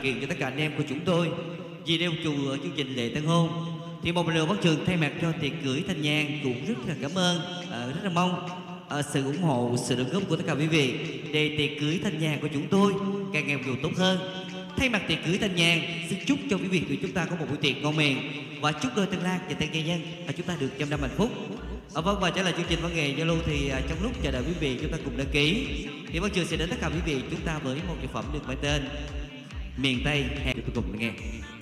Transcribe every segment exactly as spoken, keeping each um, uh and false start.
kiện cho tất cả anh em của chúng tôi. Vì đeo chùa chương trình lễ tân hôn thì một lần nữa Văn Trường thay mặt cho tiệc cưới Thanh Nhàn cũng rất là cảm ơn, à, rất là mong à, sự ủng hộ, sự đóng góp của tất cả quý vị để tiệc cưới Thanh Nhàn của chúng tôi càng ngày càng tốt hơn. Thay mặt tiệc cưới Thanh Nhàn, xin chúc cho quý vị của chúng ta có một buổi tiệc ngon miệng và chúc đôi Tân Lan và Tân Gia Nhân à, chúng ta được trăm năm hạnh phúc. À, vâng, và trở lại chương trình văn nghệ giao lưu thì à, trong lúc chờ đợi quý vị chúng ta cùng đăng ký thì Văn Trường sẽ đến tất cả quý vị chúng ta với một sản phẩm được mang tên Miền Tây Hè. Chúng tôi cùng nghe.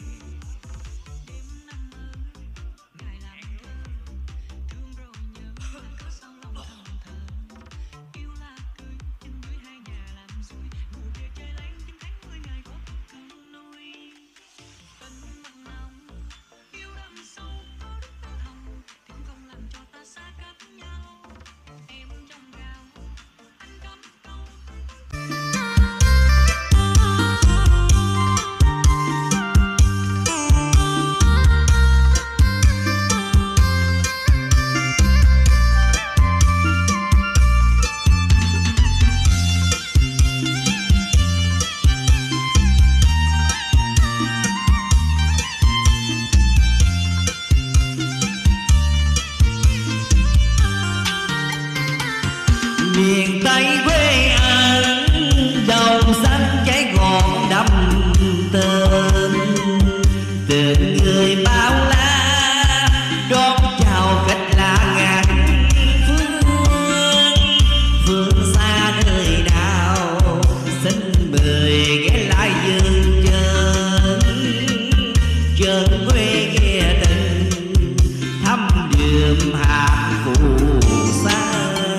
Miền Tây quê anh đồng xanh cháy ngọn đậm tên, tình người bao la đón chào khách lạ ngàn phương. Phương xa nơi nào xin mời ghé lại dừng chân, chân quê nghe tình thăm đượm hạt phù sa.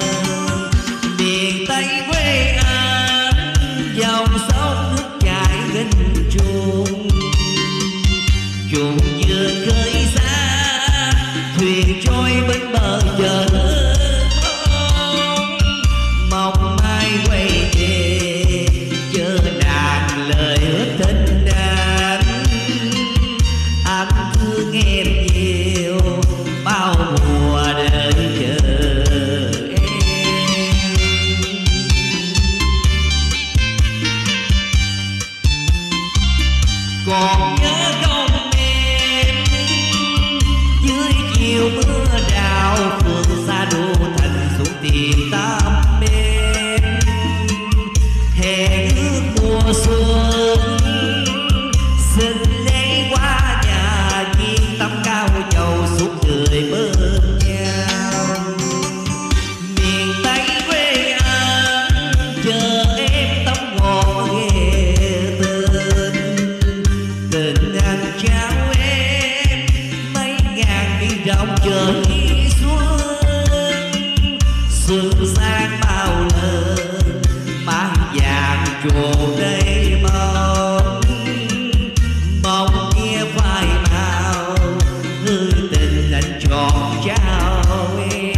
Miền Tây quê anh dòng sông nước chảy nghênh chuông, chuông vừa khơi xa thuyền trôi bên bờ chờ mong. Mong mai quay về chờ nàng lời hứa tình anh, anh thương em nhiều bao mùa đợi chờ. Còn nhớ không em dưới chiều mưa đào phương xa đô thành xuống tìm tâm em. Hè ước mùa xuân xin lấy qua nhà viên tắm cao dầu suốt người bên nhau. Miền Tây quê anh chờ em tắm ngọt nghe tên, tình anh trao em mấy ngàn biển rộng chờ khi xuân. Xuân sang bao lần mang vàng trổ đầy mong, mong kia phai màu hư tình anh tròn trao em.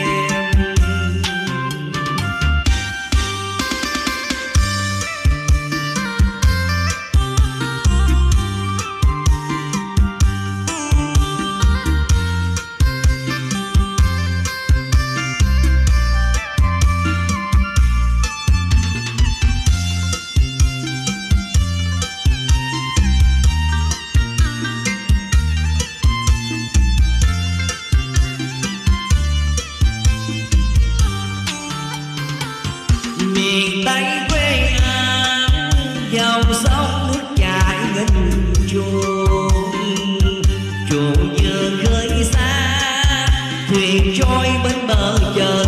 Miền Tây quê anh dòng sông nước chảy nghênh chuông, chuông vừa khơi xa thuyền trôi bên bờ chờ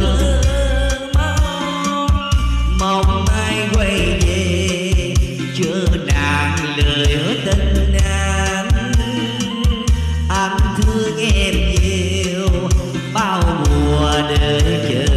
mong. Mong mai quay về chờ nàng lời hứa tình anh, anh thương em nhiều bao mùa đợi chờ.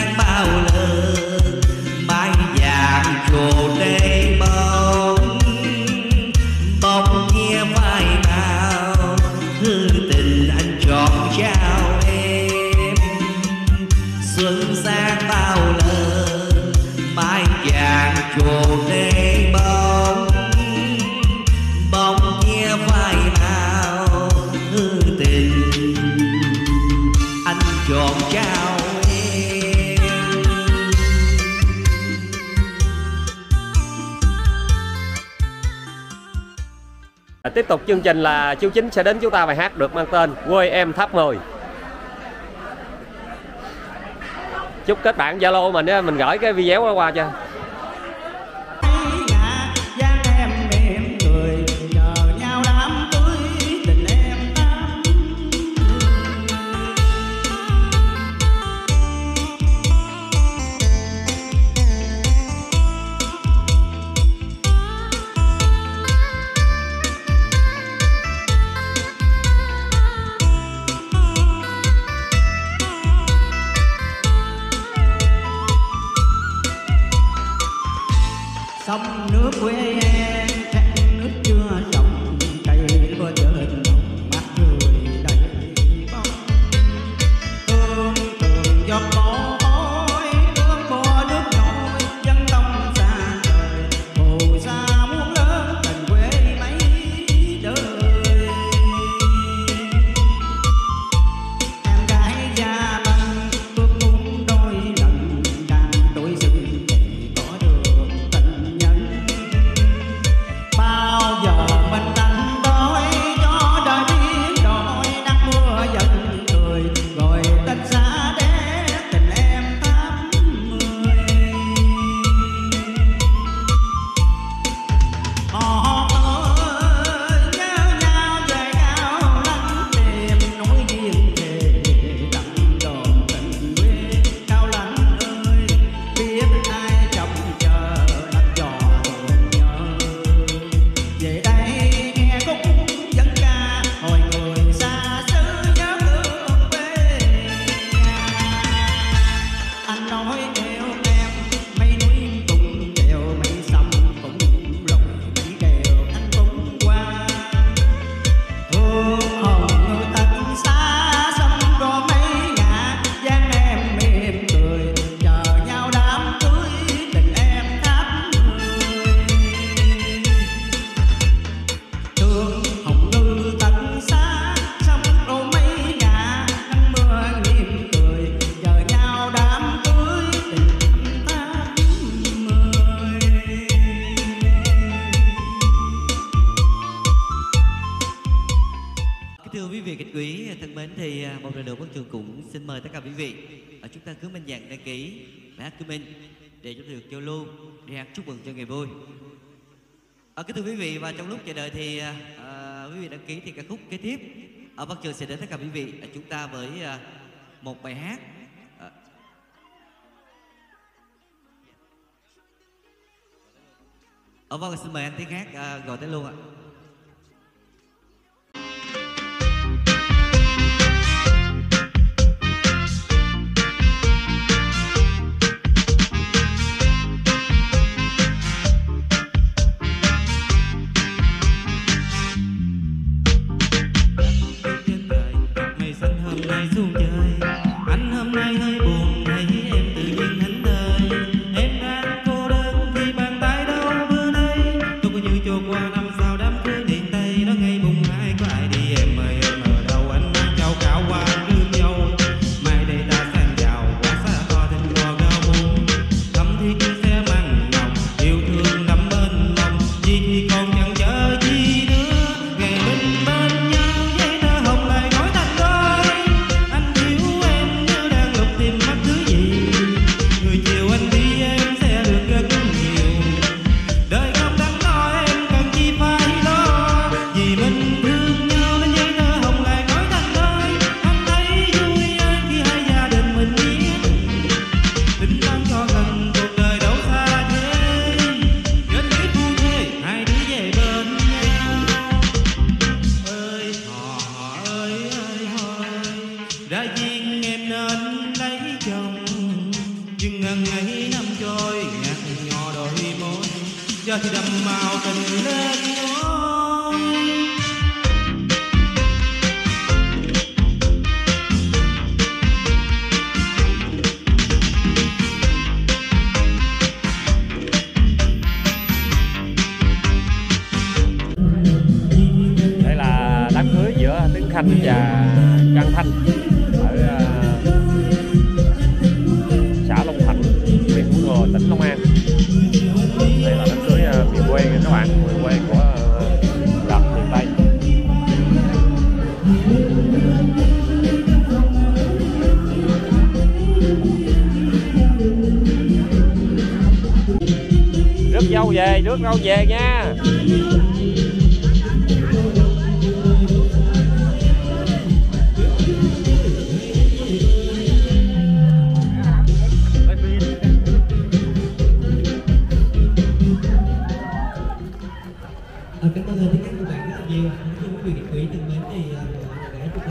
sang bao lần mái vàng trổ đầy bóng, bóng kia phai màu hư tình anh chọn trao em. Xuân sang bao lần mái vàng trổ đầy bóng, bóng kia phai màu hư tình anh chọn trao em. Tiếp tục chương trình là Chiêu Chính sẽ đến chúng ta bài hát được mang tên Quê Em Tháp Mười. Chúc kết bạn Zalo mình á, mình gửi cái video đó qua cho. Sông nước quê em khát nước chưa trồng, cây lúa trên đồng mắt người đầy bóng. Tương tường giọt mồ hôi ướt mùa nước nổi, dân tâm xa trời phù sa muôn lớn tình quê mấy đời. Em gái gia băng bước muốn đôi lần đang tuổi xuân thì có được tình nhân. Bao giờ mình đánh đói cho đời biến đổi, nắng mưa dần cười rồi tình xa để tình em tháp mười. Họ ơi nhớ nhau về cao lãnh, tìm nỗi riêng về tặng đòn tình quê. Cao lãnh ơi biết ai trông chờ đặt giò thường nhớ, về đây nghe khúc dân ca hồi người xa xứ nhớ thương quê nhà. Anh nói yêu em mấy núi cũng đều, mấy sông cũng lội, mấy đèo anh cũng qua. Hương hồn người tận xa sông rồi mấy ngả, dáng em mỉm cười chờ nhau đám cưới tình em tháp mười. Thương hồng ngư tận xa sông rồi mấy ngả, nắng mưa mỉm cười chờ nhau đám cưới tình em tháp mười. Kính thưa quý vị khách quý thân mến, thì à, một lần nữa Quán Trường cũng xin mời tất cả quý vị à, chúng ta cứ mạnh dạn đăng ký bài hát của mình để chúng ta được giao lưu, đi hát chúc mừng cho ngày vui. À, kính thưa quý vị, và trong lúc chờ đợi thì à, à, quý vị đăng ký thì ca khúc kế tiếp ở Quán Trường sẽ đến tất cả quý vị à, chúng ta với à, một bài hát. À, Ờ vâng, xin mời anh Tiến Hát à, gọi tới luôn ạ. Mây xanh hôm nay xuống chơi, anh hôm nay hơi buồn, thấy em tự nhiên thánh thơi. Em đang cô đơn thì bàn tay đâu bữa nay, tôi có như trôi qua năm sau đám nhưng ngần ấy năm trôi nhạt nhỏ đôi môi giờ thì đậm màu tình lên ngói. Đây là đám cưới giữa Tiến Khanh và Trăng Thanh ở xã Long Thạnh, huyện Thủ Thừa, tỉnh Long An. Đây là đám cưới miền quê các bạn, miền quê của Lộc miền Tây. Rước dâu về, rước dâu về nha. Cảm ơn tất cả các bạn rất là nhiều. Nói chung quý vị quý thân mến thì để chúc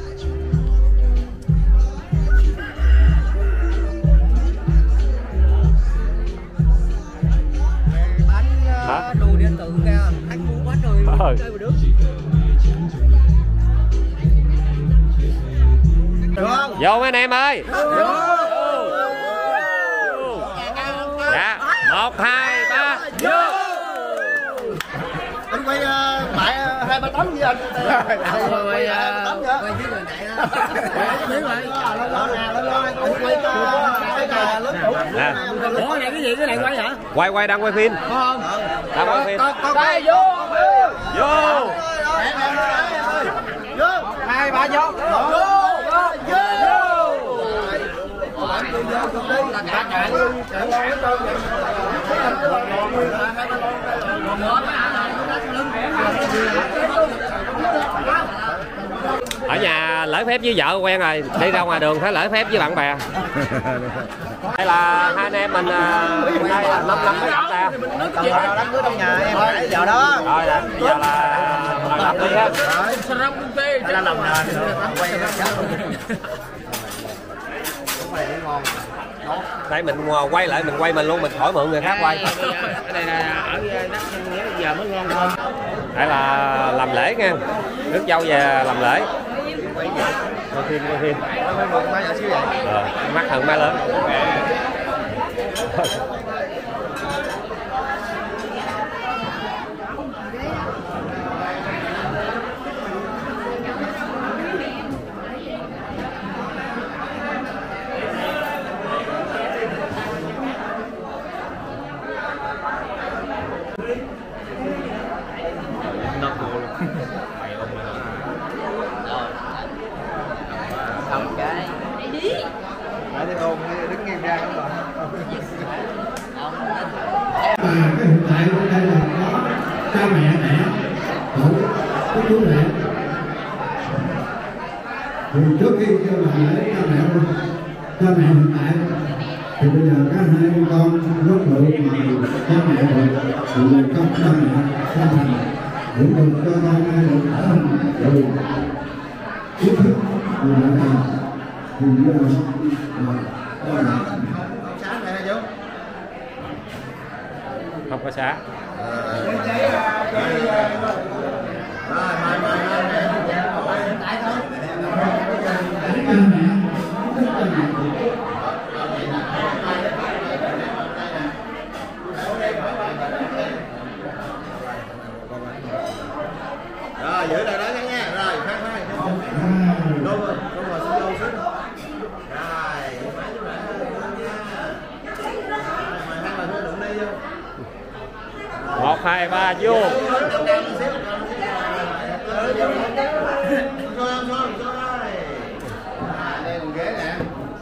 Hả? đồ điện tử kìa, anh mua quá trời Ờ. chơi mà được. Vô mấy anh em ơi. Vô. Dạ, một hai ba vô. Anh quay bại hai ba tấm với anh. Rồi quay với người chạy đó. Biết rồi. Quay cho cái cà lớn đủ. Ủa này cái gì, cái này quay hả? Quay quay đang quay phim. Không. Đang quay phim. Đây vô. Vô. Vô. Hai ba vô. Vô. Vô. Ở nhà lễ phép với vợ quen rồi, đi ra ngoài đường phải lễ phép với bạn bè. Đây là hai anh em mình đây là năm năm mới gặp nè. Đám cưới trong nhà em nãy giờ đó. Rồi nè, bây giờ là làm đi ha. Đây là lòng quay Đây mình quay lại mình quay mình luôn, mình khỏi mượn người khác quay. Đây là ở đất giờ mới ngon hơn. Đây là làm lễ nha, rước dâu về làm lễ. Quay phim, quay phim. Ờ, mắt hơn má lớn. xong cái đi lại đi ôm đứng nghiêm ra các bạn. Và cái hiện tại của đây là có cha mẹ đẻ của cái chú rể. Thì trước khi cho làm lễ cha mẹ luôn, cha mẹ hiện tại thì bây giờ các hai con rất được mà cha mẹ được sự công cha mẹ cha thành cũng được cho con ai được ở rồi ý thức người đã thành thì bây giờ là Sáng này chú Không có xá. rồi mai mai mai tại thôi cha mẹ rất cha mẹ rồi giữ lại đó nha, rồi khoan khoan đâu rồi đâu rồi xin đâu xin rồi mày hai bà thôi đụng đi vô Một hai ba vô. đây còn ghế nè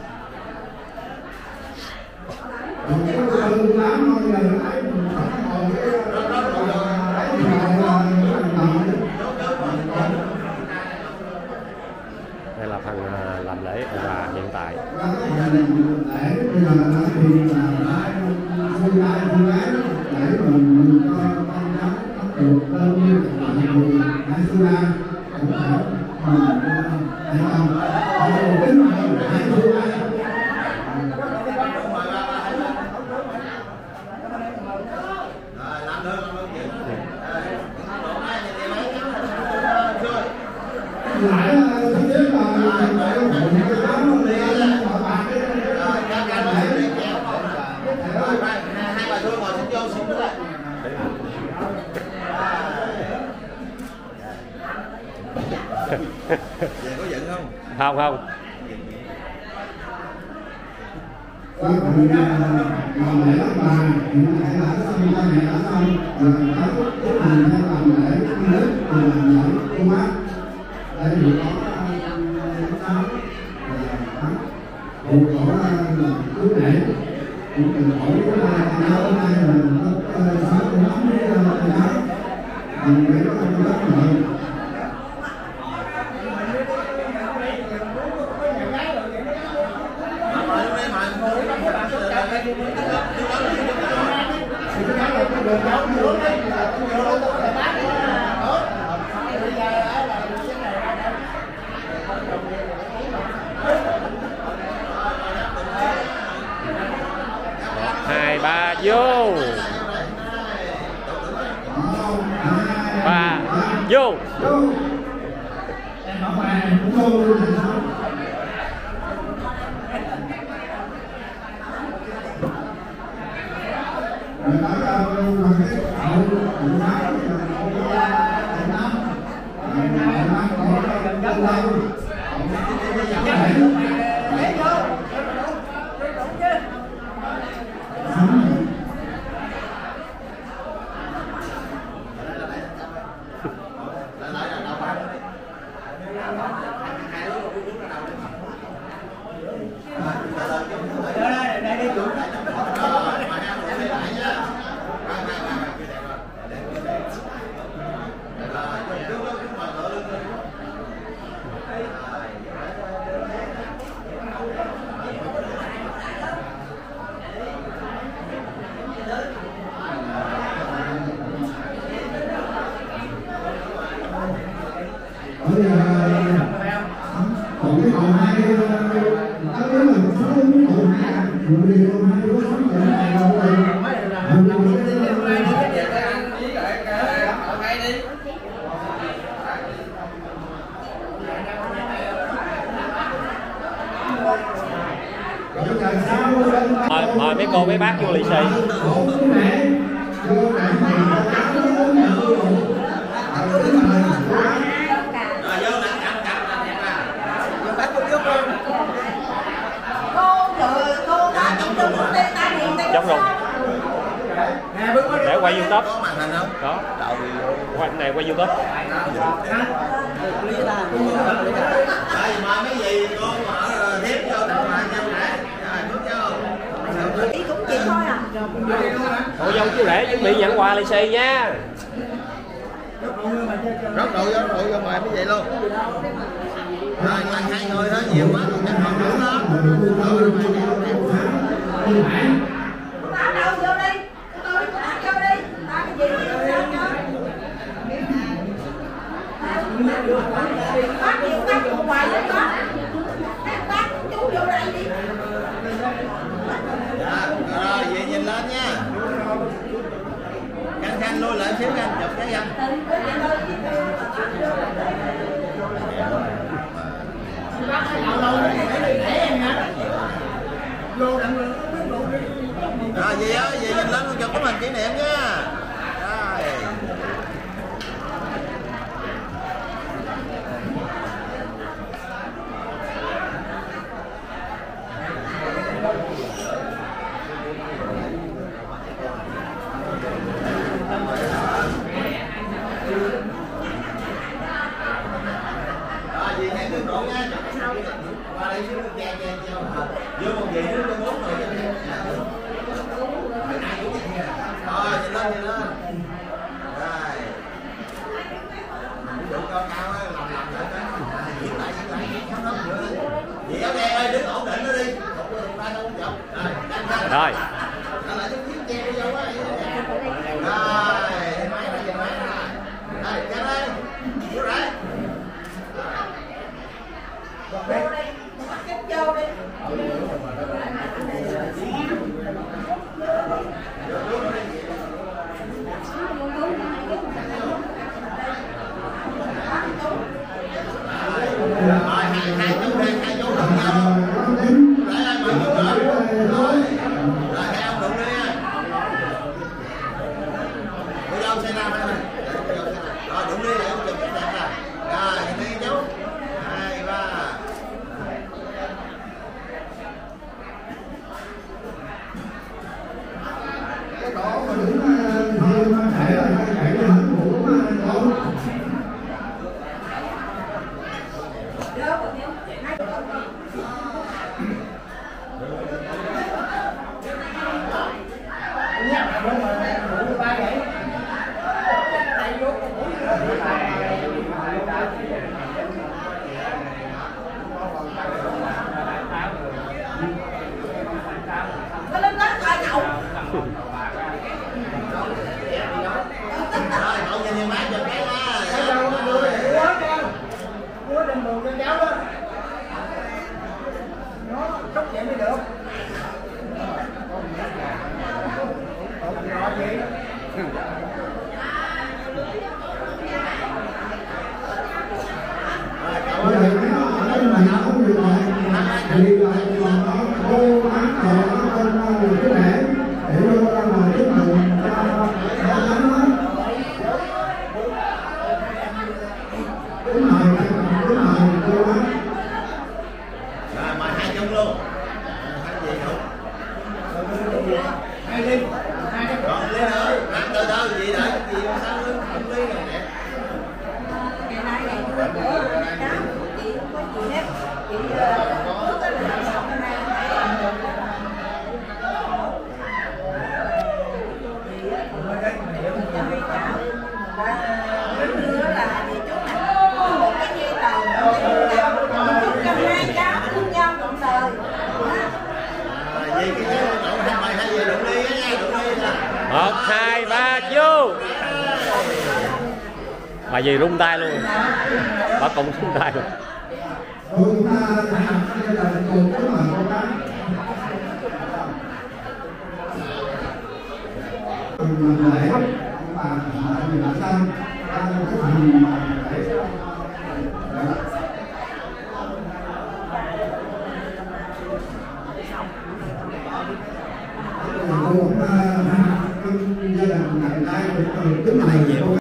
Đây là phần làm lễ và hiện tại. Về có giận không? Không không. Các bạn làm lễ bà hiện tại là xong cha mẹ đã xong rồi các tiến hành theo làm lễ nước từ làm lễ cô bác đây thì có sáu cụ cổ là chú rể cũng từ cổ của ta hôm nay là sáu con nóng với cháu mình để có con đất lợi Hai ba vô. Ba vô. còn cái còn hai ta nói là sáu cái còn hai rồi thì còn hai đứa sống ở này đâu rồi hôm nay mời mời mấy cô mấy bác vô lì xì. Giống luôn. Để quay YouTube. Có màn hình không? Có. Quay này quay YouTube. Đây mà mấy gì con mở tiếp vô tặng quà cho mẹ. Rồi bước vô. Ý cũng chị thôi à. Cô dâu chú rể chuẩn bị nhận quà lì xì nha. Rót rượu vô, rượu vô mời mấy vậy luôn. Rồi mà hai người đó nhiều quá còn cái phòng nữa đó. Tao đâu vô đi. Tôi vô đi. Tao cái gì bác nhiều bác cùng hoài vậy đó. Bác chú vô đây đi. Dạ, rồi về nhìn lên nha. Canh canh lui lại xíu canh chụp cái anh. Rồi gì á, về nhìn lên con chụp tấm hình kỷ niệm nha. Rồi. Rồi gì hãy tương độ nha. Qua đây xíu chen chen cho vô một vị nữa cho bốn người. Rồi nhìn lên nhìn lên. Rồi. Ví dụ cao cao á lòng lòng lại đó. Diễn lại diễn lại không hết nữa. Chị áo đen ơi đứng ổn định nó đi. Không có ba đâu chụp. Rồi. Rồi. Đó là chút chiếc chen vô quá. Rồi, máy này, máy này. Rồi, ra đây. Vô đây. Vô đi. Bắt vô đi. Rồi, hai hai chú đây, hai chú đồng nhau. Lại lại mọi chú rồi. Rồi. Rồi. Rồi, cậu nhìn nhìn bác giùm cái đó. Cái đâu nó đưa để quá cho. Mua đừng buồn cho cháu đó. Nó xúc vậy mới được. Ủa rõ vậy? Bây giờ cái nó ở đây mà nó không được rồi thì là còn nó cô bán rồi nó con nó được cái để để vô ra ngoài chúc mừng cho nó đánh nó đúng rồi đúng rồi cô bán Rồi, mời hai chung luôn. Hai gì không? Hai ly. Còn ly nữa, ăn từ từ gì để gì mà sao nó không ly rồi nè. Ngày nay này tôi bữa cháu chị không có gì hết. Chị nước đó là sọc cái này. Nữa là gì chú này một cái dây tàu chúc cho hai cháu thương nhau trọn đời. Rồi, gì cái chứ đậu hai mày hai gì đụng ly á nha, đụng ly nè. Một hai ba vô. Bà gì rung tay luôn, bà cùng rung tay luôn. chúng ta làm cái là cùng cái mà cô bán mình lễ bà mình là sao ta cái phần mà lễ cũng gia đình ngày nay cũng tính này vậy.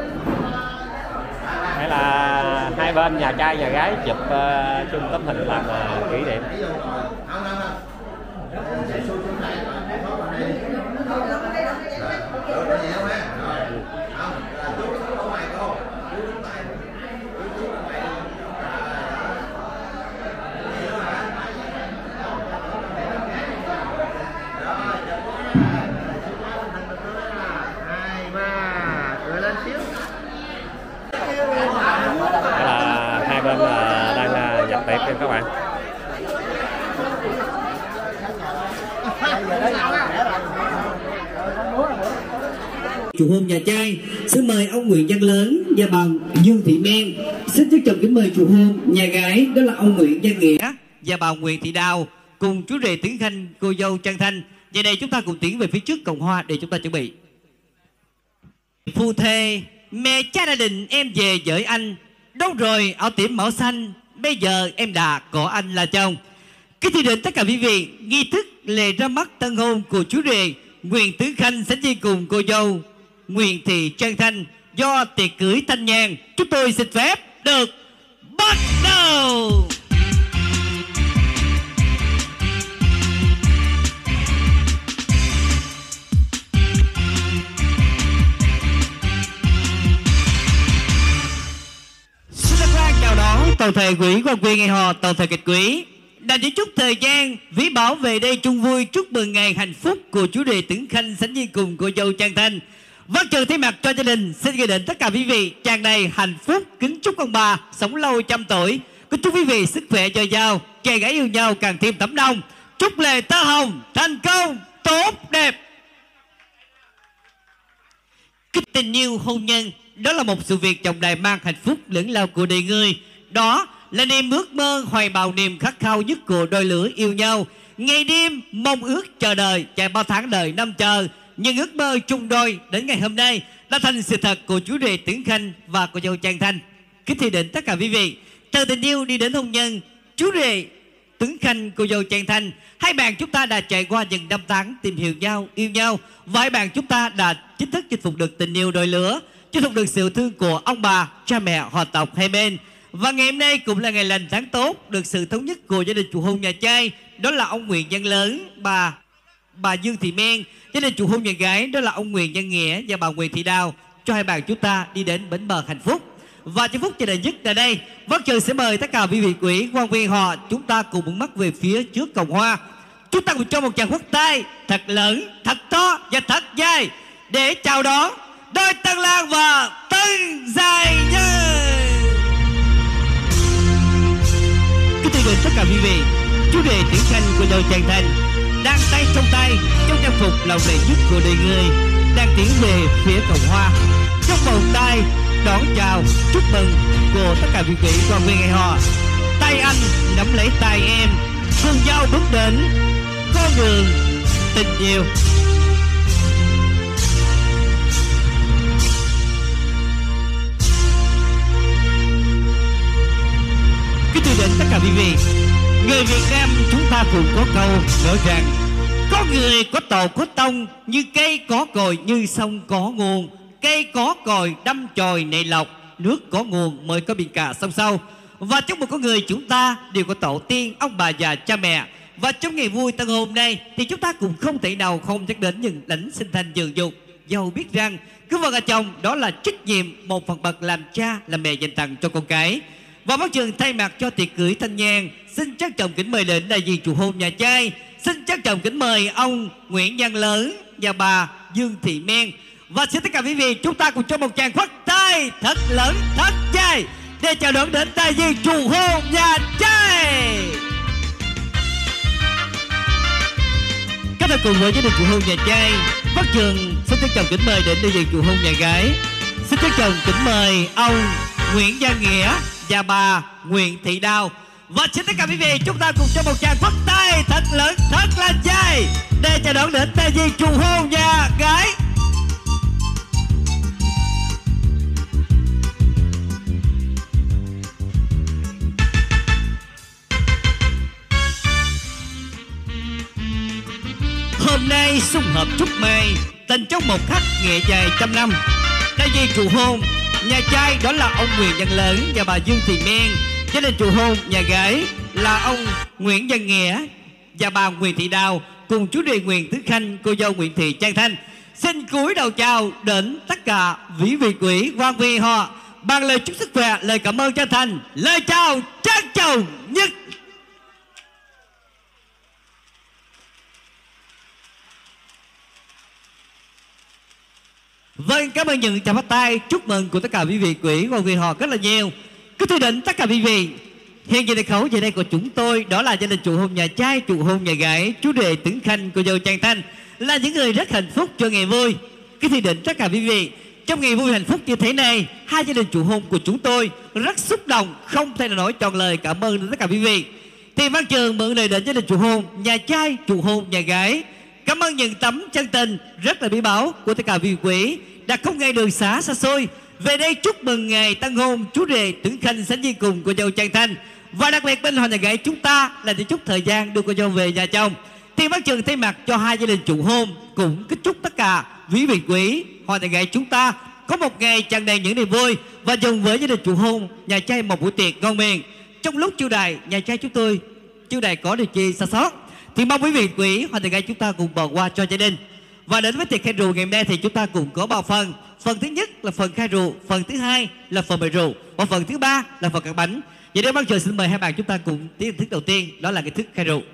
Hay là hai bên nhà trai nhà gái chụp uh, chung tấm hình làm uh, kỷ niệm. Không, không, không. Chạy xuống xuống đây, để thoát vào đây. Được, nó nhẹ không ha? Rồi. Không, là chú xuống ở ngoài cô. Chú xuống ngoài. Chú xuống ở ngoài. Hai, ba, cười lên xíu. Hay là hai bên uh, đang uh, nhập tiệc nha các bạn. Chùa hôn nhà trai xin mời ông Nguyễn Văn Lớn và bà Dương Thị Men. Xin trân trọng kính mời chùa hôn nhà gái đó là ông Nguyễn Văn Nghĩa và bà Nguyễn Thị Đào cùng chú rể Tiến Khanh, cô dâu Trang Thanh. Giờ đây chúng ta cùng tiến về phía trước cổng hoa để chúng ta chuẩn bị. Phu thê, mẹ cha đã định em về với anh. Đâu rồi áo tím màu xanh, bây giờ em đã có anh là chồng. Kính thưa đến tất cả quý vị, nghi thức lễ ra mắt tân hôn của chú rể Nguyễn Tiến Khanh sánh vai cùng cô dâu Nguyễn Thị Trang Thanh do tiệc cưới thanh nhàn, chúng tôi xin phép được bắt đầu. Xin được chào đón toàn thể quý quan viên ngày họ, toàn thể kịch quý đã chỉ chút thời gian ví bảo về đây chung vui chúc mừng ngày hạnh phúc của chú rể Tiến Khanh sánh vai cùng cô dâu Trang Thanh. Vâng, trừ thay mặt cho gia đình xin gửi đến tất cả quý vị tràn đầy hạnh phúc, kính chúc ông bà sống lâu trăm tuổi, kính chúc quý vị sức khỏe dồi dào, trai gái yêu nhau càng thêm tấm đông, chúc lễ tơ hồng thành công tốt đẹp. Cái tình yêu hôn nhân đó là một sự việc trọng đại mang hạnh phúc lớn lao của đời người, đó là niềm ước mơ hoài bão, niềm khát khao nhất của đôi lứa yêu nhau, ngày đêm mong ước chờ đợi, chạy bao tháng đời năm chờ, nhưng ước mơ chung đôi đến ngày hôm nay đã thành sự thật của chú rể Tiến Khanh và cô dâu Trang Thanh. Kính thưa đến tất cả quý vị, từ tình yêu đi đến hôn nhân, chú rể Tiến Khanh, cô dâu Trang Thanh, hai bạn chúng ta đã trải qua những năm tháng tìm hiểu nhau, yêu nhau, và hai bạn chúng ta đã chính thức chinh phục được tình yêu đôi lứa, chinh phục được sự thương của ông bà, cha mẹ, họ tộc hai bên. Và ngày hôm nay cũng là ngày lành tháng tốt, được sự thống nhất của gia đình chủ hôn nhà trai, đó là ông Nguyễn Văn Lớn, bà bà Dương Thị Men, gia đình chủ hôn nhà gái đó là ông Nguyễn Văn Nghĩa và bà Nguyễn Thị Đào, cho hai bạn chúng ta đi đến bến bờ hạnh phúc. Và trong phút chờ đợi nhất tại đây, Vân Trường sẽ mời tất cả quý vị quý quan viên họ chúng ta cùng hướng mắt về phía trước cổng hoa. Chúng ta cùng cho một tràng phất tay thật lớn, thật to và thật dài để chào đón đôi tân lang và tân dài nhân. Kính thưa đến tất cả quý vị, chú rể Tiến Khanh của dâu Trang Thanh đang tay trong tay trong trang phục lộng lẫy nhất của đời người, đang tiến về phía cầu hoa. Trong vòng tay đón chào chúc mừng của tất cả vị vị quan viên ngày họ. Tay anh nắm lấy tay em, cùng nhau bước đến con đường tình yêu. Kính thưa đến tất cả quý vị, người Việt Nam chúng ta cũng có câu nói rằng có người có tàu có tông, như cây có cội, như sông có nguồn. Cây có cội đâm chồi nảy lọc, nước có nguồn mới có biển cả sông sâu. Và trong một con người chúng ta đều có tổ tiên, ông bà già, cha mẹ. Và trong ngày vui tân hôn này thì chúng ta cũng không thể nào không nhắc đến những lãnh sinh thành dưỡng dục. Dẫu biết rằng cứ vợ chồng đó là trách nhiệm một phần bậc làm cha làm mẹ dành tặng cho con cái. Và bác Trường thay mặt cho tiệc cưới thanh nhàn xin trân trọng kính mời đến đại diện chủ hôn nhà trai. Xin trân trọng kính mời ông Nguyễn Văn Lớn và bà Dương Thị Men. Và xin tất cả quý vị chúng ta cùng cho một tràng khoác tay thật lớn thật dài để chào đón đến đại diện chủ hôn nhà trai. Các bạn cùng với gia đình chủ hôn nhà trai, bác Trường xin trân trọng kính mời đến đại diện chủ hôn nhà gái. Xin trân trọng kính mời ông Nguyễn Văn Nghĩa và bà Nguyễn Thị Đào. Và xin tất cả quý vị chúng ta cùng cho một tràng phất tay thật lớn thật là dài để chào đón đến đại diện chủ hôn nhà gái. Hôm nay xung hợp chúc mày tình trong một khắc nghệ dài trăm năm. Đại diện chủ hôn nhà trai đó là ông Nguyễn Văn Lớn và bà Dương Thị Men. Gia đình chủ hôn nhà gái là ông Nguyễn Văn Nghĩa và bà Nguyễn Thị Đào cùng chú rể Nguyễn Tứ Khanh, cô dâu Nguyễn Thị Trang Thanh. Xin cúi đầu chào đến tất cả quý vị quý quan viên họ bằng lời chúc sức khỏe, lời cảm ơn chân thành, lời chào trân trọng nhất. Vâng, cảm ơn những tràng pháo tay chúc mừng của tất cả quý vị quý quan viên họ rất là nhiều. Cứ thưa đến tất cả quý vị, hiện giờ tại khấu giờ đây của chúng tôi đó là gia đình chủ hôn nhà trai, chủ hôn nhà gái, chú rể Tấn Khanh, cô dâu Trang Thanh là những người rất hạnh phúc cho ngày vui. Cứ thưa đến tất cả quý vị, trong ngày vui hạnh phúc như thế này, hai gia đình chủ hôn của chúng tôi rất xúc động, không thể nào nói trọn lời cảm ơn đến tất cả quý vị. Thì Văn Trường mượn lời đến gia đình chủ hôn nhà trai, chủ hôn nhà gái, cảm ơn những tấm chân tình rất là bí báu của tất cả quý vị quý đã không ngại đường xá xa xôi về đây chúc mừng ngày tân hôn chú rể Tấn Khanh sánh với cùng cô dâu Trang Thanh. Và đặc biệt bên họ nhà gái chúng ta là để chúc thời gian đưa cô dâu về nhà chồng. Thì bác Trường thay mặt cho hai gia đình chủ hôn cũng kính chúc tất cả quý vị quý họ nhà gái chúng ta có một ngày tràn đầy những niềm vui và dùng với gia đình chủ hôn nhà trai một buổi tiệc ngon miệng. Trong lúc chiêu đài nhà trai chúng tôi chiêu đài có điều chi sai sót thì mong quý vị quý họ nhà gái chúng ta cùng bỏ qua cho gia đình. Và đến với tiệc khai rượu ngày hôm nay thì chúng ta cùng có ba phần. Phần thứ nhất là phần khai rượu, phần thứ hai là phần bày rượu và phần thứ ba là phần cắt bánh. Vậy nên bác Trường xin mời hai bạn chúng ta cùng tiến thức đầu tiên, đó là cái thức khai rượu.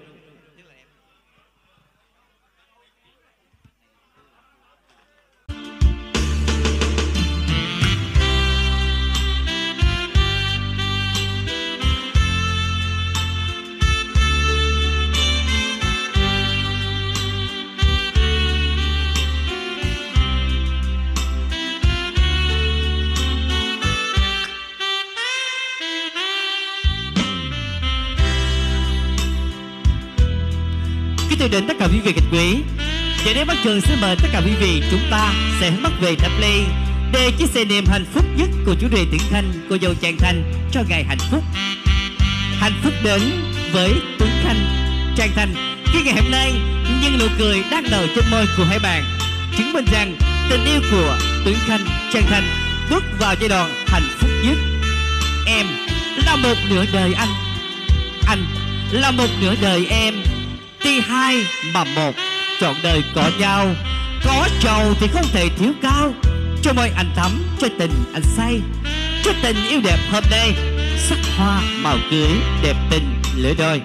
Kính thưa đến tất cả quý vị khách quý, vậy nên bác Trường xin mời tất cả quý vị chúng ta sẽ bắt về đập ly để chia sẻ niềm hạnh phúc nhất của chú rể Tấn Khanh, cô dâu Trang Thanh cho ngày hạnh phúc. Hạnh phúc đến với Tấn Khanh, Trang Thanh khi ngày hôm nay những nụ cười đang nở trên môi của hai bạn chứng minh rằng tình yêu của Tấn Khanh, Trang Thanh bước vào giai đoạn hạnh phúc nhất. Em là một nửa đời anh, anh là một nửa đời em. Tuy hai mà một, trọn đời có nhau. Có trầu thì không thể thiếu cao. Cho môi anh thắm, cho tình anh say, cho tình yêu đẹp hôm nay. Sắc hoa màu cưới, đẹp tình lửa đôi.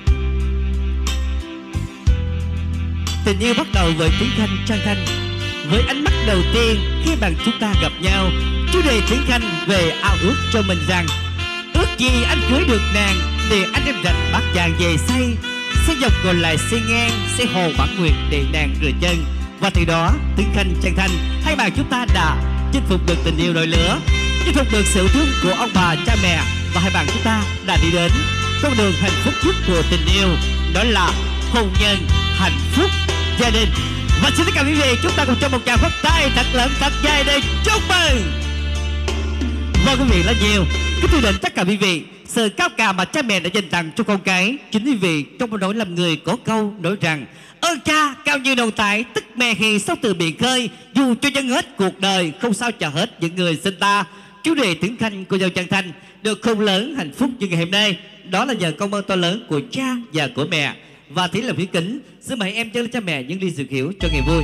Tình yêu bắt đầu với Tấn Khanh, Trang Thanh. Với ánh mắt đầu tiên khi bạn chúng ta gặp nhau, chú rể Tấn Khanh về ao ước cho mình rằng ước gì anh cưới được nàng để anh đem rạch bát vàng về say. sẽ dọc còn lại xe ngang, xe hồ bản nguyệt để nàng rửa chân. Và từ đó, Tướng Khanh, Trang Thanh, hai bạn chúng ta đã chinh phục được tình yêu nổi lửa, chinh phục được sự thương của ông bà, cha mẹ, và hai bạn chúng ta đã đi đến con đường hạnh phúc nhất của tình yêu, đó là hôn nhân hạnh phúc gia đình. Và xin tất cả quý vị, chúng ta cùng cho một tràng phất tay thật lớn thật dài để chúc mừng. Vâng quý vị là nhiều. Kính thưa đến tất cả quý vị, sự cao cả mà cha mẹ đã dành tặng cho con cái, chính quý vị trong một nỗi làm người có câu nói rằng ơn cha cao như đồng tải, tức mẹ hiền sau từ biển khơi, dù cho dân hết cuộc đời không sao trả hết những người sinh ta. Chú rể Tướng Khanh, cô dâu Trang Thanh được khôn lớn hạnh phúc như ngày hôm nay, đó là nhờ công ơn to lớn của cha và của mẹ. Và thế là hiếu kính, xin mời em cho cha mẹ những ly rượu hiểu cho ngày vui.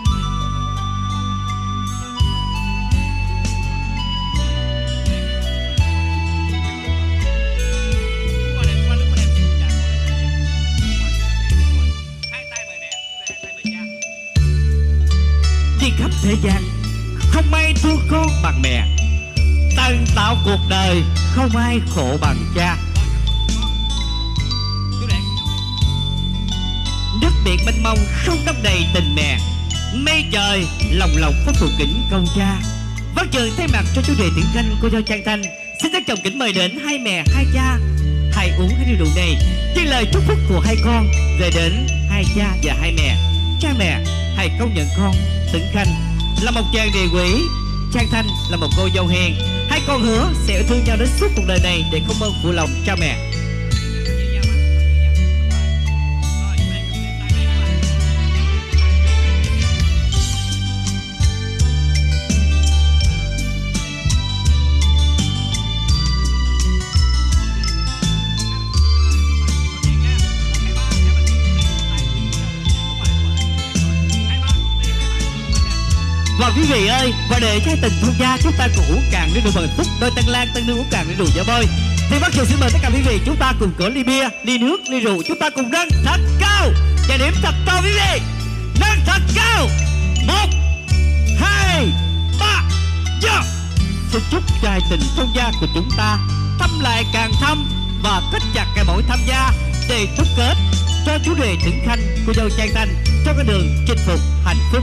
Đi khắp thế gian không ai thương con bằng mẹ, tận tạo cuộc đời không ai khổ bằng cha. Nước biển mênh mông không đong đầy tình mẹ, mây trời lòng lòng có phụ kính công cha. Văn Trường thay mặt cho chú rể Tướng Khanh, cô dâu Trang Thanh xin trân trọng kính mời đến hai mẹ hai cha, hãy uống hai ly rượu này với lời chúc phúc của hai con gửi đến hai cha và hai mẹ. Cha mẹ hãy công nhận con Tướng Khanh là một chàng rể quý, Trang Thanh là một cô dâu hiền. Hai con hứa sẽ yêu thương nhau đến suốt cuộc đời này để không ơn phụ lòng cha mẹ. Và quý vị ơi, và để cho tình thông gia chúng ta cùng uống cạn để đủ hạnh phúc, đôi tân lang tân nương uống cạn để đủ dạ bôi, thì bác Trường xin mời tất cả quý vị chúng ta cùng cỡ ly bia, ly nước, ly rượu, chúng ta cùng nâng thật cao và điểm thật to quý vị, nâng thật cao, một, hai, ba, giờ. Xin chúc cho hai tình thông gia của chúng ta thăm lại càng thăm và kết chặt cái mối tham gia để thúc kết cho chú rể Tướng Khanh, cô dâu Trang Thanh cho cái đường chinh phục hạnh phúc.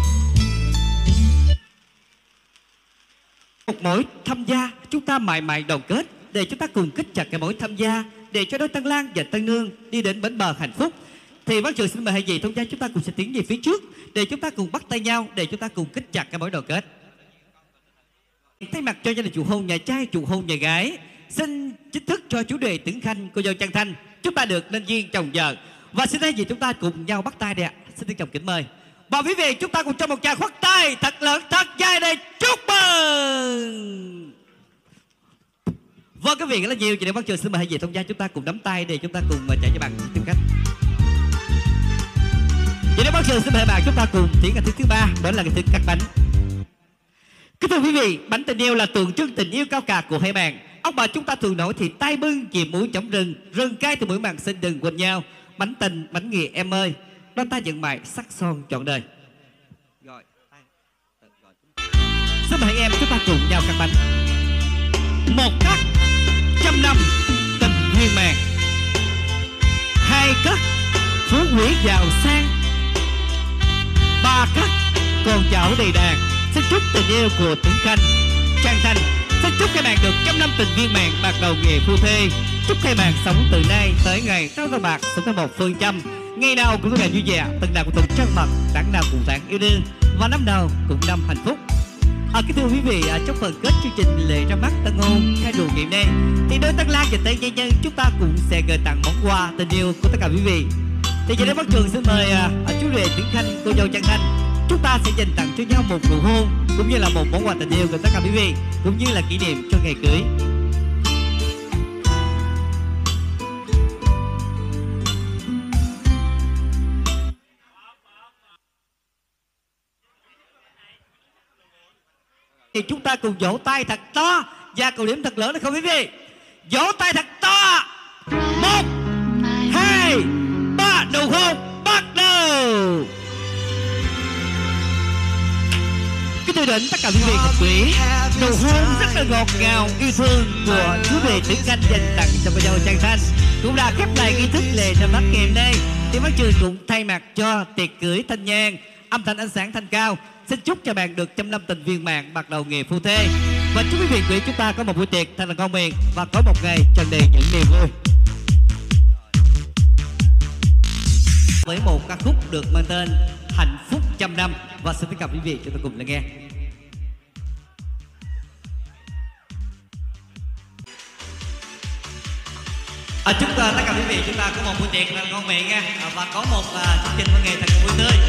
Một mối tham gia chúng ta mãi mãi đoàn kết để chúng ta cùng kết chặt cái mối tham gia để cho đôi tân lang và tân nương đi đến bến bờ hạnh phúc. Thì bác Trường xin mời hai vị thông gia chúng ta cùng sẽ tiến về phía trước để chúng ta cùng bắt tay nhau để chúng ta cùng kết chặt cái mối đoàn kết. Thay mặt cho gia đình chủ hôn nhà trai chủ hôn nhà gái xin chính thức cho chú rể Tướng Khanh, cô dâu Trang Thanh chúng ta được nên duyên chồng vợ, và xin hai vị chúng ta cùng nhau bắt tay đây ạ. Xin trân trọng kính mời. Và quý vị chúng ta cùng cho một tràng khoát tay thật lớn thật dài để chúc mừng. Vâng quý vị rất là nhiều, chị đến bác Trường xin mời hai vị thông gia chúng ta cùng nắm tay để chúng ta cùng chạy cho bạn tư cách. Chị đến bác Trường xin mời bạn chúng ta cùng tiến hành thứ thứ ba, đó là cái thứ cắt bánh. Kính thưa quý vị, bánh tình yêu là tượng trưng tình yêu cao cả của hai bạn. Ông bà chúng ta thường nói thì tay bưng chìm mũi chổng rừng, rừng cay từ mũi mặn xin đừng quên nhau. Bánh tình bánh nghĩa em ơi, đón ta dựng mãi sắc son trọn đời. Rồi, xin mời em chúng ta cùng nhau cắt bánh. Một cắt trăm năm tình viên màng, hai cắt phú quý giàu sang, ba cắt con cháu đầy đàn. Xin chúc tình yêu của Tướng Khanh, Trang Thanh, xin chúc các bạn được trăm năm tình viên màng bạc đầu nghề phu thê. Chúc hai bạn sống từ nay tới ngày trao ra bạc sống theo một phương châm, ngày nào cũng có ngày vui vẻ, tuần nào cũng tuần trăng mật, tháng nào cũng tháng yêu đương, và năm nào cũng năm hạnh phúc. À, kính thưa quý vị, à, trong phần kết chương trình lễ ra mắt tân hôn khai rượu ngày nay thì đôi tân lang và tân gia nhân chúng ta cũng sẽ gửi tặng món quà tình yêu của tất cả quý vị. Thì giờ đến bác Trường xin mời à, chú rể Tướng Khanh, cô dâu Trang Thanh chúng ta sẽ dành tặng cho nhau một nụ hôn cũng như là một món quà tình yêu của tất cả quý vị cũng như là kỷ niệm cho ngày cưới. Thì chúng ta cùng vỗ tay thật to và cùng điểm thật lớn được không quý vị? Vỗ tay thật to. Một, hai, ba, nụ hôn bắt đầu. Kính thưa đến tất cả quý vị khách quý, nụ hôn rất là ngọt ngào yêu thương của chú rể Tướng Khanh dành tặng cho cô dâu Trang Thanh cũng đã khép lại nghi thức lễ ra mắt ngày hôm nay. Tiến Văn Trường cũng thay mặt cho tiệc cưới thanh nhang, âm thanh ánh sáng thanh cao, xin chúc cho bạn được trăm năm tình viên mạng, bắt đầu nghề phu thê. Và chúc quý vị quý chúng ta có một buổi tiệc thật là ngon miệng và có một ngày tràn đầy những niềm vui. Với một ca khúc được mang tên Hạnh Phúc Trăm Năm, và xin tất cả quý vị chúng ta cùng lắng nghe. À, chúc uh, tất cả quý vị chúng ta có một buổi tiệc thật là ngon miệng nha, à, và có một uh, chương trình văn nghệ thật là vui tươi.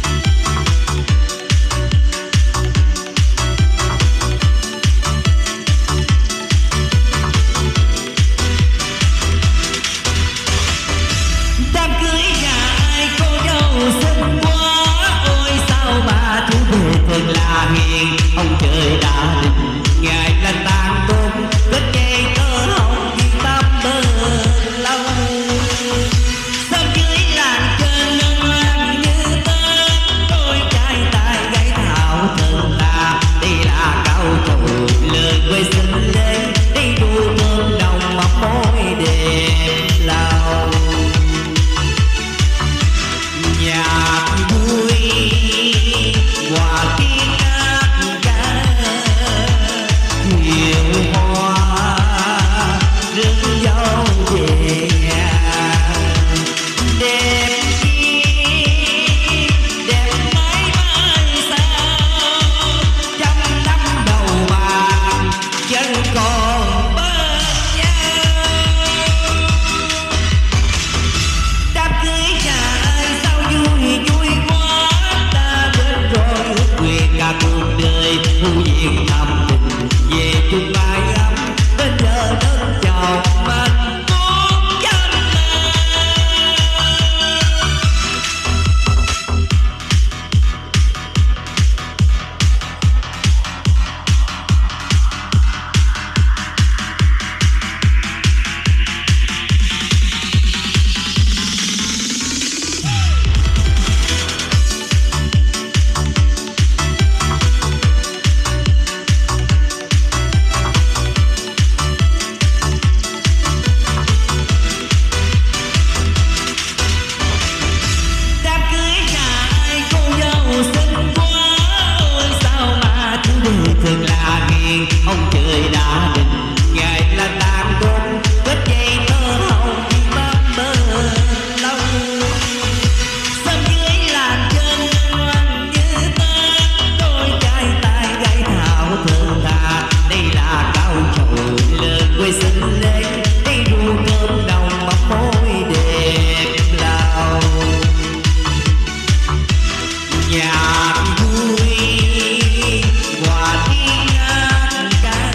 Đám cưới nhà ai cô dâu xinh quá, ôi sao bà chú về thật là hiền. Ông trời đã định ngày là tàn tôn, kết dây tơ hồng vì tâm bền lâu. Sớm cưới làng trên nắng như tết, đôi trai tài gái thảo thật là đây là cao trầu lời quê xinh lên, đây đu thơm đồng mà môi đẹp lòng. Nhạc vui hòa tiếng hát ca, nhiều hoa rước dâu về nhà. Đẹp chi đẹp mãi mãi sao, trăm năm đầu bạc vẫn còn bên nhau. Đám cưới nhà ai sao vui vui quá, ta đến rồi ước nguyện cả cuộc đời. Phu duyên thầm tình về chung mái ấm, đến giờ đến chào mình muốn trăm năm. Đám cưới nhà ai cô dâu xinh quá, ôi sao mà chú đề thường là hiền. Ông trời đã định ngày là tàn tôn, kết dây tơ hồng vì bám bền lâu. Sớm cưới làng trên ngoan như tết, đôi trai tài gái thảo thơm tha, đây là cao trầu lời quê xinh lên, đây đu thơm đồng mà môi đẹp lòng. Nhạc vui hòa tiếng hát ca,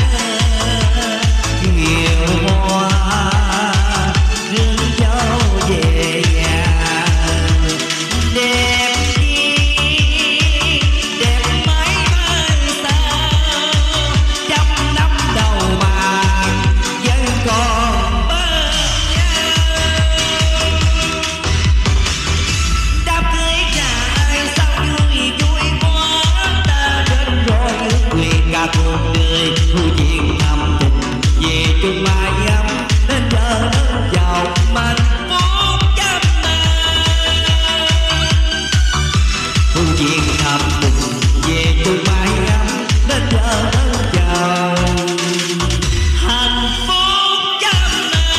nhiều hoa rước dâu về nhà. Đẹp chi đẹp mãi mãi sao, trăm năm đầu bạc vẫn còn bên nhau. Đám cưới nhà ai sao vui vui quá, ta đến rồi ước nguyện cả cuộc đời. Phu duyên thầm tình về chung mái ấm, đến giờ đến giàu mình muốn trăm năm. Phu duyên thầm tình về chung mái ấm, đến giờ đến giàu hạnh phúc trăm năm.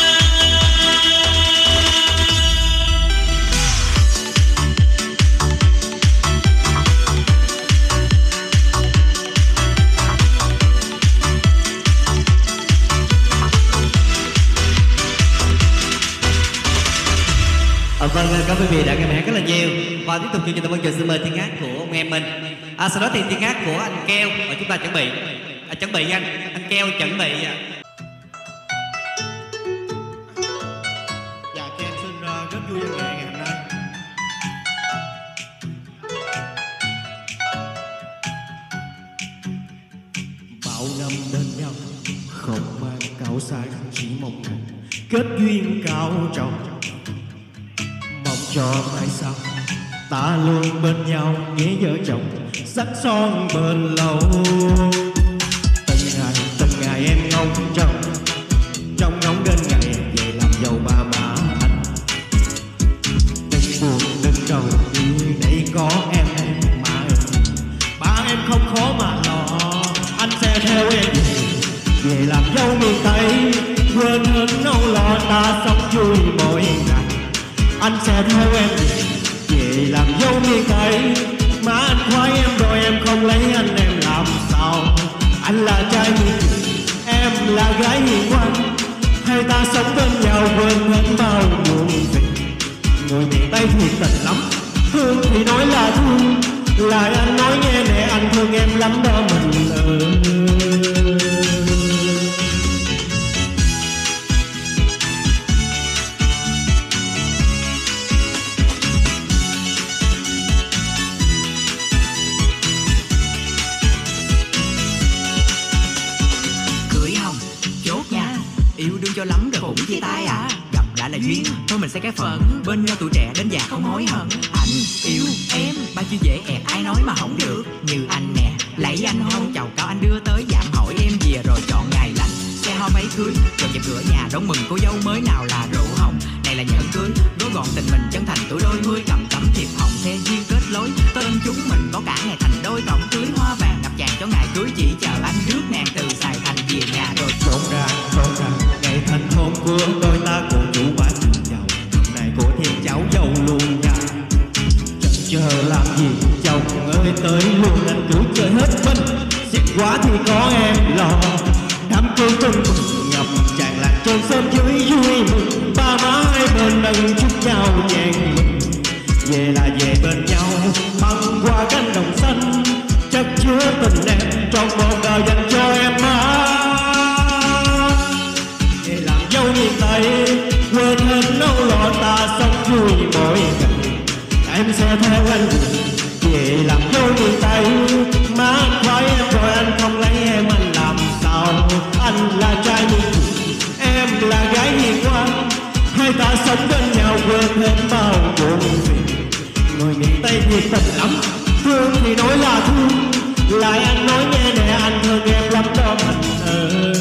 À, vâng, các quý vị đã nghe bài hát rất là nhiều, và tiếp tục chương trình. Vâng, giờ xin mời tiếng hát của ông em mình. À, sau đó thì tiếng hát của anh Keo, và chúng ta chuẩn bị à, chuẩn bị anh anh Keo chuẩn bị. À. Dạ, cho em xin uh, rất vui văn nghệ ngày hôm nay. Bao năm bên nhau không mang cao sang, chỉ mong rằng kết duyên cao trọng. Mong cho mai sau ta luôn bên nhau, nghĩa vợ chồng sắc son bền lâu. Từng ngày từng ngày em ngóng trông, trông ngóng đến ngày về làm giàu ba má anh. ta sống vui mỗi ngày. Anh sẽ theo em về làm dâu miền Tây. Má anh khoái em rồi em không lấy anh em làm sao? Anh là trai miền em là gái hiền ngoan. Hai ta sống bên nhau quên hết bao muộn phiền. Người miền Tây thì tình lắm, thương thì nói là thương. Lại anh nói nghe nè, anh thương em lắm đó mình ơi. Yêu đương cho lắm rồi cũng chia tay à. Gặp đã là duyên, thôi mình sẽ cái phận. Bên nhau tuổi trẻ đến già không hối hận. Anh yêu em, bao nhiêu dễ ẹt ai nói mà không được. Như anh nè, lấy anh hôn chầu cao anh đưa tới giảm hỏi em về rồi chọn ngày lành. Xe hoa váy cưới, dọn dẹp cửa nhà đón mừng cô dâu mới nào là rượu hồng. Này là nhẫn cưới, gói gọn tình mình chân thành tuổi đôi mươi. Cầm tấm thiệp hồng xe duyên kết lối. Tên chúng mình có cả ngày thành đôi tổng cưới hoa vàng ngập tràn cho ngày cưới. Chỉ chờ anh rước nàng từ Sài Thành về nhà rồi rộn ràng rộn ràng ngày thành hôn của đôi ta cùng chủ bát giàu. Hôm nay của thiên cháu dâu luôn nha. Chẳng chờ làm gì chồng ơi tới luôn anh cứ chơi hết mình. Xịt quá thì có em lo. Đám cưới tân ngập tràn lạc trên sân dưới vui mừng. Ba má hai bên nâng chúc nhau nhẹn mừng. Về là về bên nhau băng qua cánh đồng xanh. Chất chứa tình em trong một đời dành cho em má. Để làm dâu miền Tây quên hết nỗi lo ta sống vui mỗi ngày. Em sẽ theo anh về làm dâu miền Tây. Má anh khoái em rồi anh không lấy em anh làm sao? Anh là trai miền em là gái hiền ngoan. Hai ta sống bên nhau quên hết bao buồn phiền. Người miền Tây nhiệt tình lắm, thương thì nói là thương. Lại anh nói nghe nè, anh thương em lắm đó mình ơi.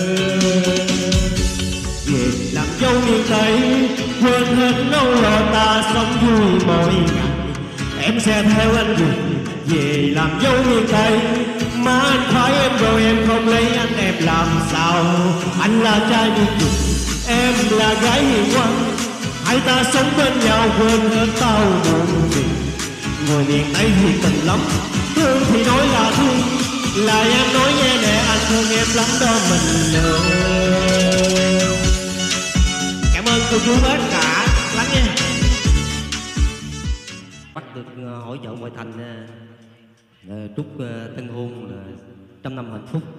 Về làm dâu miền Tây quên hết nỗi lo ta sống vui mỗi ngày. Em sẽ theo anh về về làm dâu miền Tây. Má anh khoái em rồi em không lấy anh em làm sao? Anh là trai miền Trung, em là gái hiền ngoan. Hai ta sống bên nhau quên hết bao buồn phiền. Người miền Tây thì tình lắm, thương thì nói là thương. Lại em nói nghe nè, anh thương em lắm đó mình ơi. Cảm ơn cô chú bác cả lắng nghe. Bắt được hỏi vợ ngoại thành, chúc tân hôn là trăm năm hạnh phúc.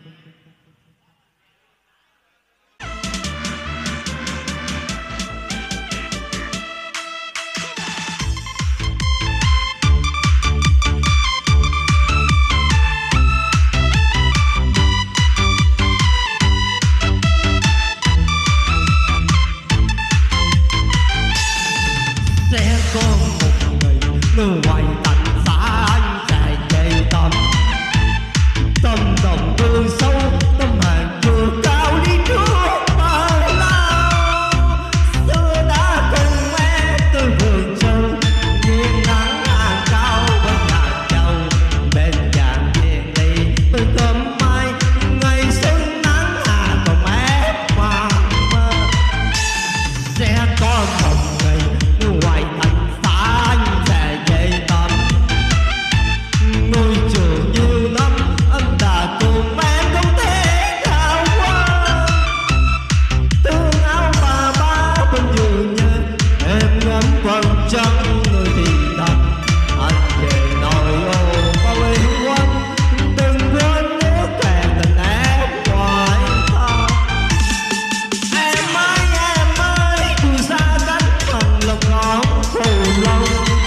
Sẽ có một ngày nơi ngoài tận xa anh chạy dây tâm. Tâm đồng thương sâu, tâm hàng chưa cao đi trước bao lâu. Xưa đã cùng em từ vườn châu, nghiêng nắng hàng cao bên nhà châu. Bên vàng thiên đi tôi cơm mai, ngày xuân nắng hà còn ép mà mơ. Sẽ có một ngày ngoài thành xa anh sẽ dây tâm. Ngôi trường nhiều năm anh đã cùng em không thể nào quên. Tương áo bà ba bên giường nhà em ngắm quần trăng người thì đậm. Anh về nội ô bao liên quan, đừng quên nhớ kèm tình em ngoài ta. Em ơi em ơi từ xa cách bằng lòng ngõ phù long.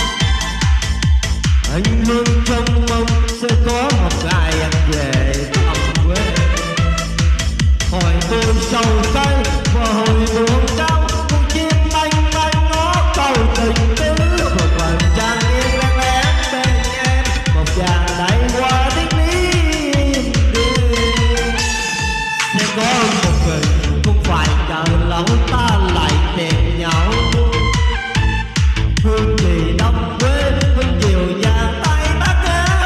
Anh luôn trông mong sẽ có một ngày anh về thăm quê. Hồi tôi sầu cay và hồi buồn đau, con chim manh manh ngó câu tình tứ. Một vầng trăng yên lặng lẽ bên em, một vàng đầy qua tiếng ly đưa. Sẽ có một người không phải chờ lâu ta lại tìm nhau. Hương gì đông quê hương chiều nhà tay ta kéo.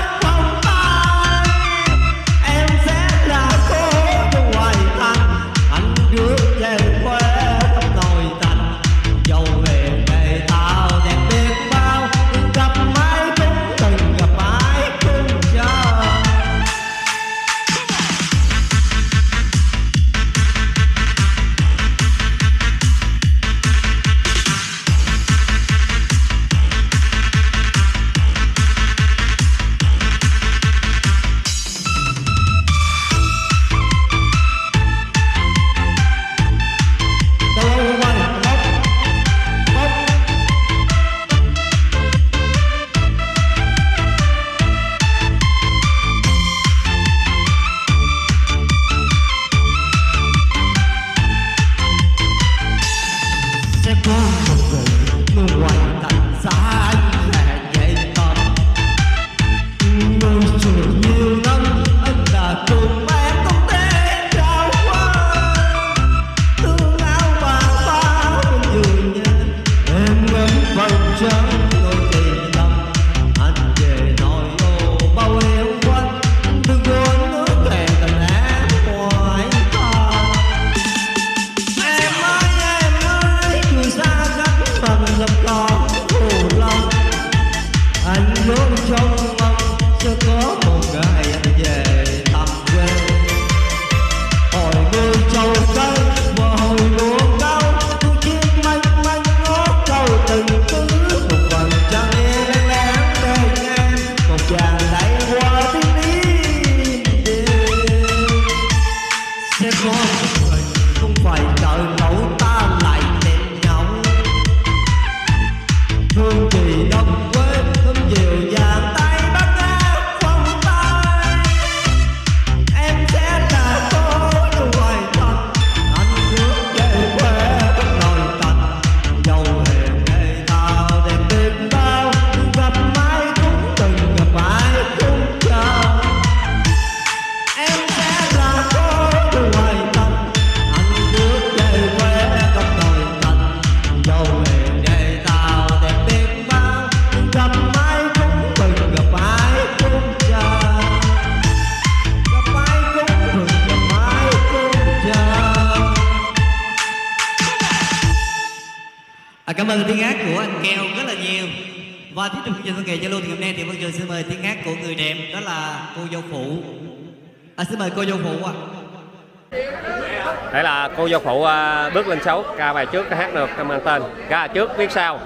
cảm ơn tiếng hát của anh Keo rất là nhiều. Và tiếp tục chương trình văn nghệ giao lưu thì hôm nay thì Văn Trường xin mời tiếng hát của người đẹp, đó là cô dâu phụ. À, xin mời cô dâu phụ ạ. Đây là cô dâu phụ uh, bước lên sấu, ca bài trước hát được mang tên, ca trước viết sau.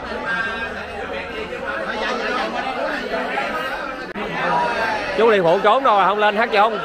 Chú đi phụ trốn rồi, không lên hát chung.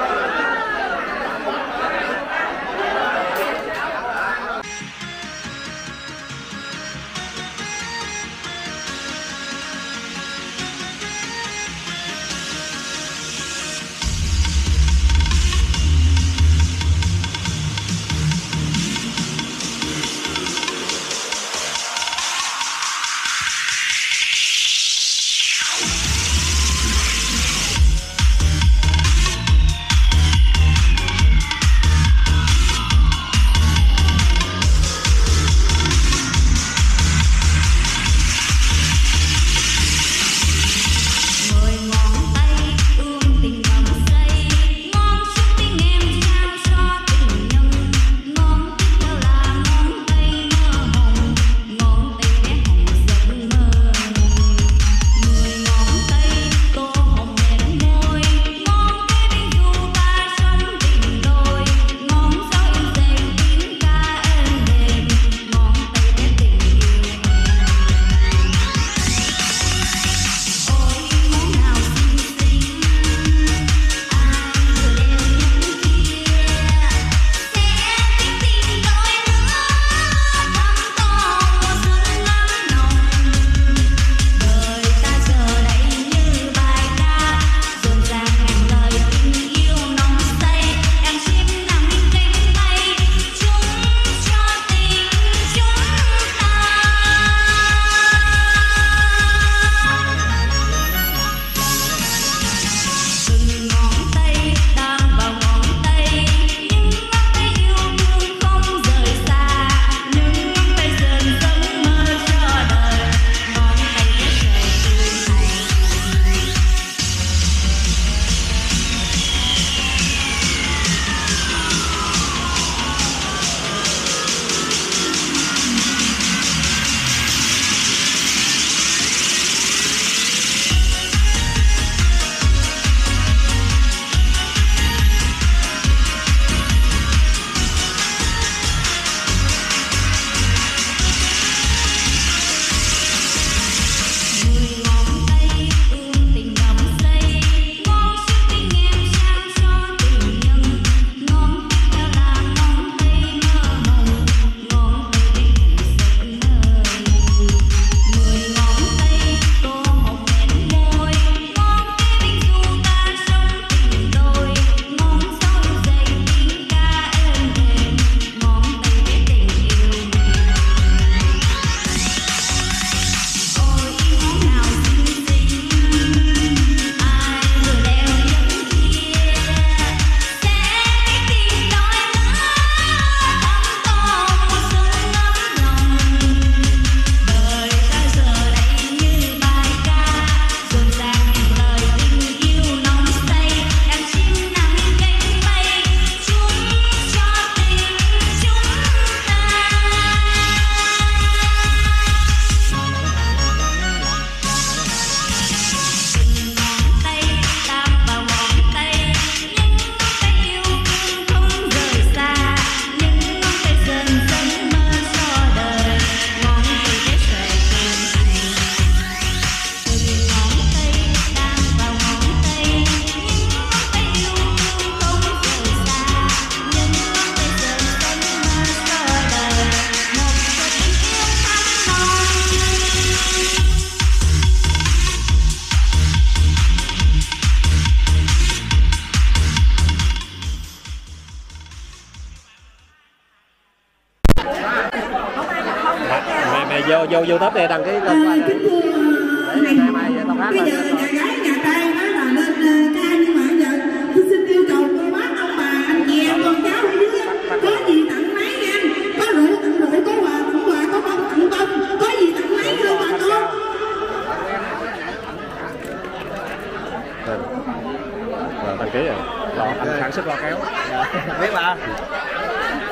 vô vô YouTube để đăng ký lên qua đây. Kính thưa hai, bây giờ nhà gái nhà trai nói là lên ca, nhưng mà giờ tôi xin yêu cầu cô bác ông bà anh chị em con cháu ở dưới có gì tặng máy nha, có rượu tặng rượu, có quà tặng quà, có bông tặng bông, có gì tặng máy thưa bà con. Rồi đăng ký rồi, lo anh sản xuất lo kéo. Biết bà.